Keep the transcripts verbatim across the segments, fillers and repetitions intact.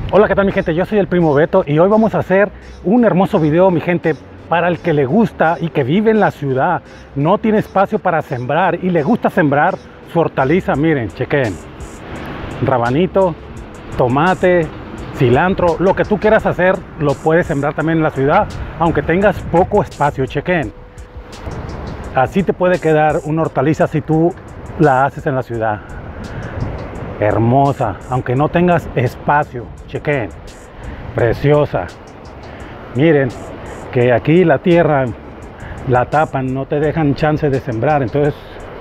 Hola, ¿qué tal mi gente? Yo soy el Primo Beto y hoy vamos a hacer un hermoso video, mi gente, para el que le gusta y que vive en la ciudad, no tiene espacio para sembrar y le gusta sembrar su hortaliza. Miren, chequen, rabanito, tomate, cilantro, lo que tú quieras hacer lo puedes sembrar también en la ciudad, aunque tengas poco espacio. Chequen, así te puede quedar una hortaliza si tú la haces en la ciudad. Hermosa, aunque no tengas espacio. Chequen, preciosa. Miren que aquí la tierra la tapan, no te dejan chance de sembrar, entonces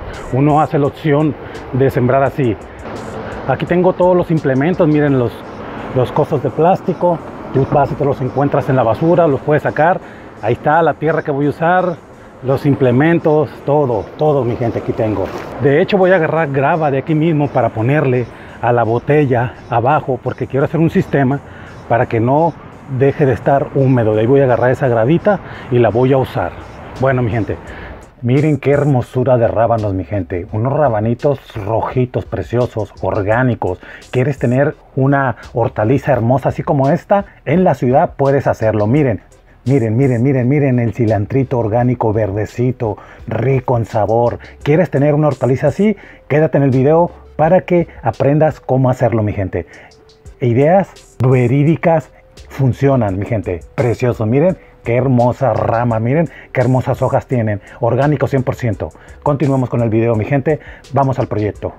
uno hace la opción de sembrar así. Aquí tengo todos los implementos. Miren los los cosas de plástico, tú vas y te los encuentras en la basura, los puedes sacar. Ahí está la tierra que voy a usar, los implementos, todo, todo mi gente, aquí tengo. De hecho voy a agarrar grava de aquí mismo para ponerle a la botella abajo, porque quiero hacer un sistema para que no deje de estar húmedo. De ahí voy a agarrar esa gravita y la voy a usar. Bueno mi gente, miren qué hermosura de rábanos mi gente, unos rabanitos rojitos, preciosos, orgánicos. ¿Quieres tener una hortaliza hermosa así como esta? En la ciudad puedes hacerlo. Miren, miren, miren, miren, miren el cilantrito orgánico verdecito, rico en sabor. ¿Quieres tener una hortaliza así? Quédate en el video para que aprendas cómo hacerlo mi gente. Ideas verídicas funcionan mi gente, precioso. Miren qué hermosa rama, miren qué hermosas hojas tienen, orgánico cien por ciento. Continuemos con el video mi gente, vamos al proyecto.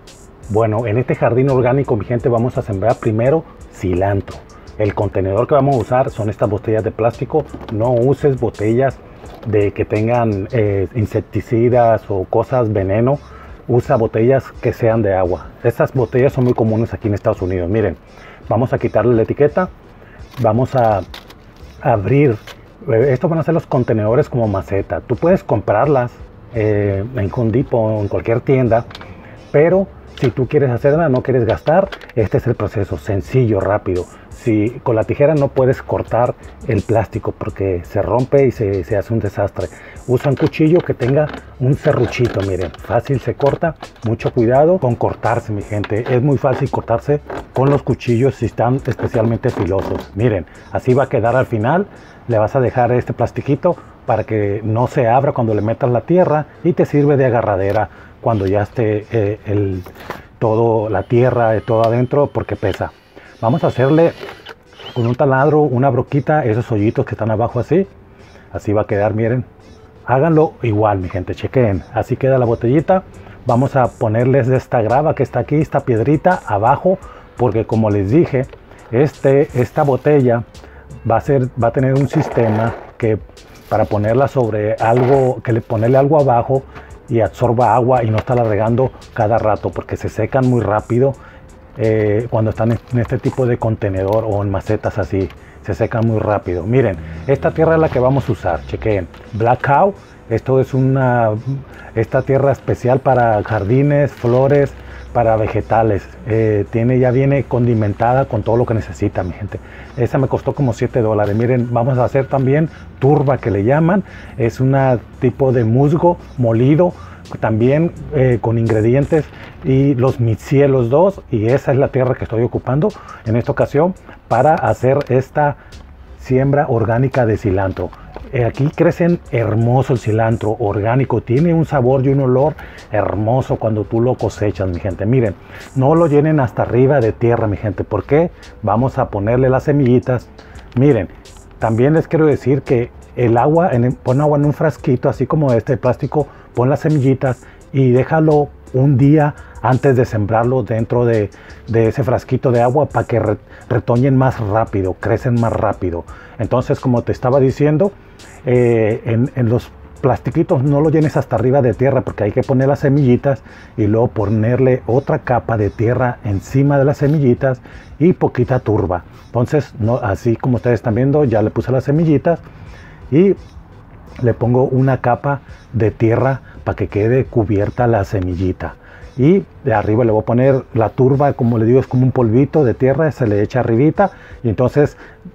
Bueno, en este jardín orgánico mi gente vamos a sembrar primero cilantro. El contenedor que vamos a usar son estas botellas de plástico. No uses botellas de que tengan eh, insecticidas o cosas veneno. Usa botellas que sean de agua. Estas botellas son muy comunes aquí en Estados Unidos. Miren, vamos a quitarle la etiqueta, vamos a abrir. Estos van a ser los contenedores como maceta. Tú puedes comprarlas eh, en Home Depot o en cualquier tienda, pero si tú quieres hacerla, no quieres gastar, este es el proceso, sencillo, rápido. Si con la tijera no puedes cortar el plástico porque se rompe y se, se hace un desastre, usa un cuchillo que tenga un serruchito. Miren, fácil se corta, mucho cuidado con cortarse mi gente. Es muy fácil cortarse con los cuchillos si están especialmente filosos. Miren, así va a quedar al final. Le vas a dejar este plastiquito para que no se abra cuando le metas la tierra y te sirve de agarradera cuando ya esté eh, el, todo la tierra eh, todo adentro, porque pesa. Vamos a hacerle con un taladro una broquita, esos hoyitos que están abajo así. Así va a quedar, miren. Háganlo igual mi gente, chequen. Así queda la botellita. Vamos a ponerles de esta grava que está aquí, esta piedrita abajo, porque como les dije, este, esta botella va a, ser, va a tener un sistema que para ponerla sobre algo, que le ponerle algo abajo y absorba agua y no estarla regando cada rato, porque se secan muy rápido. Eh, cuando están en este tipo de contenedor o en macetas así, se secan muy rápido. Miren, esta tierra es la que vamos a usar, chequen, Black Cow. Esto es una, esta tierra especial para jardines, flores, para vegetales. Eh, tiene, ya viene condimentada con todo lo que necesita mi gente. Esa me costó como siete dólares. Miren, vamos a hacer también turba, que le llaman. Es un tipo de musgo molido, también eh, con ingredientes, y los micielos dos, y esa es la tierra que estoy ocupando en esta ocasión para hacer esta siembra orgánica de cilantro. Eh, aquí crecen hermoso el cilantro orgánico, tiene un sabor y un olor hermoso cuando tú lo cosechas mi gente. Miren, no lo llenen hasta arriba de tierra mi gente, porque vamos a ponerle las semillitas. Miren, también les quiero decir que el agua, en, pon agua en un frasquito así como este de plástico, pon las semillitas y déjalo un día antes de sembrarlo dentro de, de ese frasquito de agua para que re, retoñen más rápido, crecen más rápido. Entonces, como te estaba diciendo, eh, en, en los plastiquitos no lo llenes hasta arriba de tierra, porque hay que poner las semillitas y luego ponerle otra capa de tierra encima de las semillitas y poquita turba. Entonces, no, así como ustedes están viendo, ya le puse las semillitas y le pongo una capa de tierra para que quede cubierta la semillita, y de arriba le voy a poner la turba, como le digo, es como un polvito de tierra, se le echa arribita, y entonces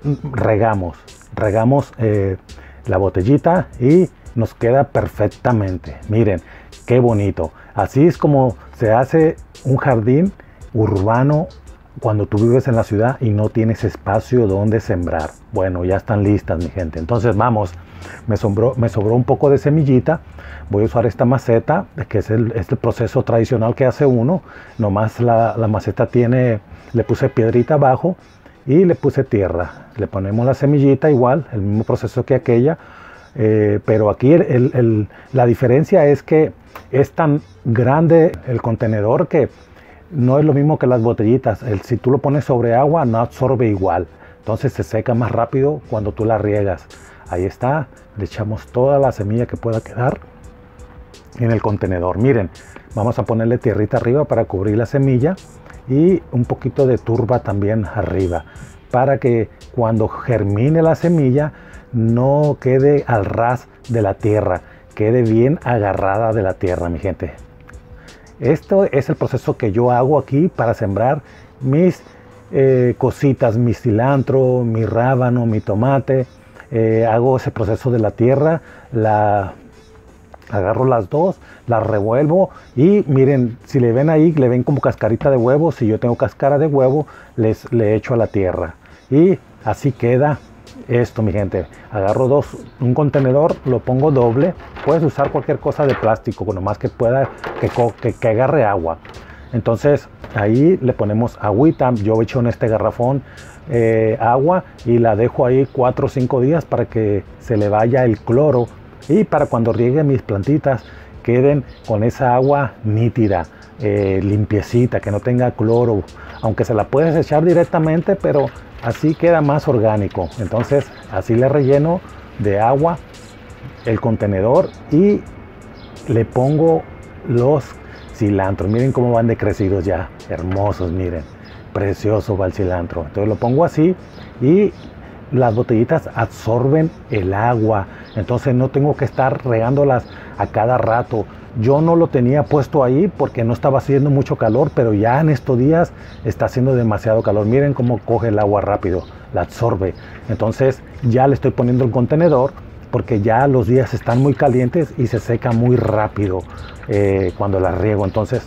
regamos regamos eh, la botellita y nos queda perfectamente. Miren qué bonito. Así es como se hace un jardín urbano cuando tú vives en la ciudad y no tienes espacio donde sembrar. Bueno, ya están listas, mi gente. Entonces vamos, me sobró, me sobró un poco de semillita. Voy a usar esta maceta, que es el, es el proceso tradicional que hace uno. Nomás la, la maceta tiene, le puse piedrita abajo y le puse tierra. Le ponemos la semillita igual, el mismo proceso que aquella. Eh, pero aquí el, el, el, la diferencia es que es tan grande el contenedor que no es lo mismo que las botellitas. El, si tú lo pones sobre agua no absorbe igual. Entonces se seca más rápido cuando tú la riegas. Ahí está. Le echamos toda la semilla que pueda quedar en el contenedor. Miren, vamos a ponerle tierrita arriba para cubrir la semilla y un poquito de turba también arriba para que cuando germine la semilla no quede al ras de la tierra, quede bien agarrada de la tierra, mi gente. Esto es el proceso que yo hago aquí para sembrar mis eh, cositas, mi cilantro, mi rábano, mi tomate. Eh, hago ese proceso de la tierra, la agarro las dos, las revuelvo y miren, si le ven ahí, le ven como cascarita de huevo. Si yo tengo cáscara de huevo, les le echo a la tierra y así queda esto, mi gente. Agarro dos, un contenedor, lo pongo doble. Puedes usar cualquier cosa de plástico, nomás que pueda que, que, que agarre agua. Entonces ahí le ponemos agüita. Yo echo en este garrafón eh, agua y la dejo ahí cuatro o cinco días para que se le vaya el cloro y para cuando riegue mis plantitas queden con esa agua nítida, eh, limpiecita, que no tenga cloro, aunque se la puedes echar directamente, pero así queda más orgánico. Entonces así le relleno de agua el contenedor y le pongo los cilantros. Miren cómo van decrecidos ya, hermosos, miren, precioso va el cilantro. Entonces lo pongo así y las botellitas absorben el agua, entonces no tengo que estar regándolas a cada rato. Yo no lo tenía puesto ahí porque no estaba haciendo mucho calor, pero ya en estos días está haciendo demasiado calor. Miren cómo coge el agua rápido, la absorbe. Entonces ya le estoy poniendo el contenedor porque ya los días están muy calientes y se seca muy rápido eh, cuando la riego. Entonces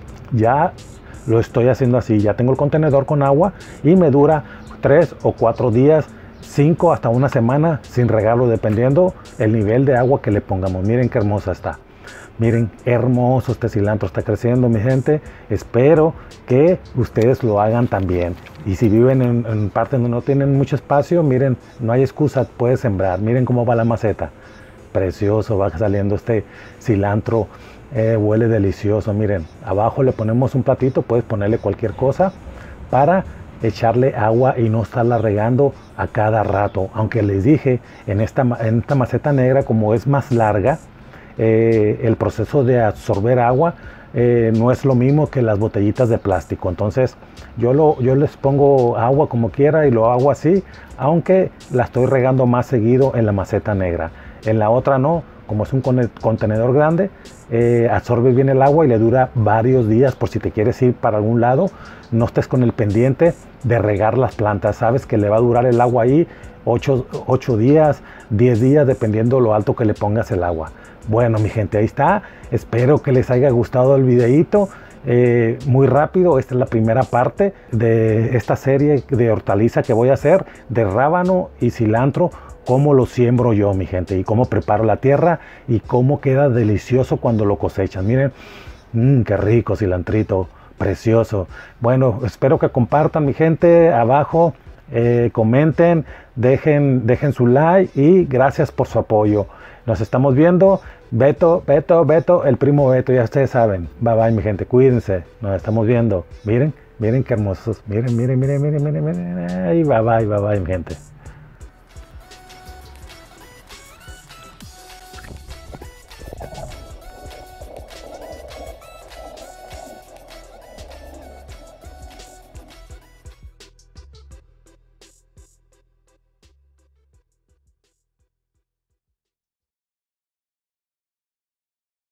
ya lo estoy haciendo así. Ya tengo el contenedor con agua y me dura tres o cuatro días, cinco hasta una semana sin regarlo, dependiendo el nivel de agua que le pongamos. Miren qué hermosa está. Miren, hermoso este cilantro, está creciendo, mi gente. Espero que ustedes lo hagan también. Y si viven en, en partes donde no tienen mucho espacio, miren, no hay excusa, puedes sembrar. Miren cómo va la maceta. Precioso, va saliendo este cilantro. Eh, huele delicioso. Miren, abajo le ponemos un platito, puedes ponerle cualquier cosa para echarle agua y no estarla regando a cada rato. Aunque les dije, en esta, en esta maceta negra, como es más larga, Eh, el proceso de absorber agua eh, no es lo mismo que las botellitas de plástico. Entonces yo, lo, yo les pongo agua como quiera y lo hago así, aunque la estoy regando más seguido en la maceta negra. En la otra no, como es un contenedor grande, eh, absorbe bien el agua y le dura varios días. Por si te quieres ir para algún lado, no estés con el pendiente de regar las plantas. Sabes que le va a durar el agua ahí ocho días, diez días, dependiendo lo alto que le pongas el agua. Bueno, mi gente, ahí está. Espero que les haya gustado el videíto. Eh, muy rápido, esta es la primera parte de esta serie de hortaliza que voy a hacer, de rábano y cilantro, cómo lo siembro yo, mi gente, y cómo preparo la tierra y cómo queda delicioso cuando lo cosechan. Miren, mmm, qué rico cilantrito, precioso. Bueno, espero que compartan, mi gente, abajo, eh, comenten, dejen, dejen su like y gracias por su apoyo. Nos estamos viendo. Beto, Beto, Beto, el primo Beto, ya ustedes saben. Bye bye, mi gente, cuídense. Nos estamos viendo. Miren, miren qué hermosos. Miren, miren, miren, miren, miren, miren. Ay, bye bye, bye bye, mi gente.